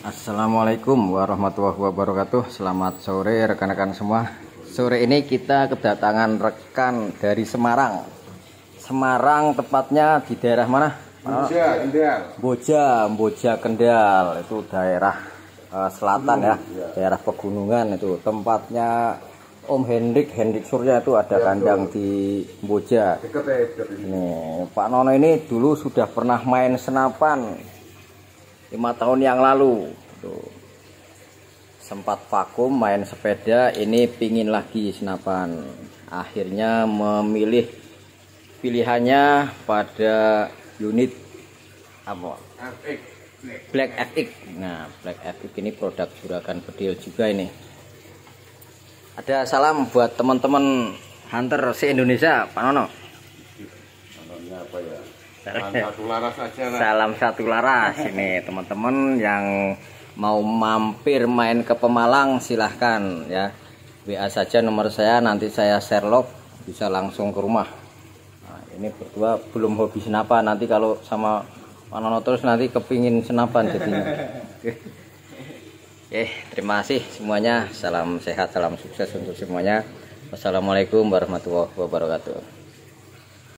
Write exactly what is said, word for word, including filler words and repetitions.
Assalamualaikum warahmatullahi wabarakatuh. Selamat sore rekan-rekan semua. Sore ini kita kedatangan rekan dari Semarang. Semarang tepatnya di daerah mana? Boja, Kendal. Boja, Boja Kendal. Itu daerah uh, selatan ya, daerah pegunungan itu. Tempatnya Om Hendrik, Hendrik Surya itu ada kandang di Boja. Dekat ya, dekat ini. Nih, Pak Nono ini dulu sudah pernah main senapan lima tahun yang lalu. Tuh. Sempat vakum main sepeda, ini pingin lagi senapan. Akhirnya memilih pilihannya pada unit apa? F X Black F X. Nah, Black F X ini produk Juragan Bedil juga ini. Ada salam buat teman-teman hunter se-Indonesia, Pak Nono. Namanya apa ya? Salam satu laras aja lah. Salam satu laras ini teman-teman yang mau mampir main ke Pemalang silahkan ya. W A saja nomor saya, nanti saya share log, bisa langsung ke rumah. Nah, ini berdua belum hobi senapan, nanti kalau sama Pak Nono terus nanti kepingin senapan jadinya. Oke, terima kasih semuanya. Salam sehat, salam sukses untuk semuanya. Wassalamualaikum warahmatullahi wabarakatuh.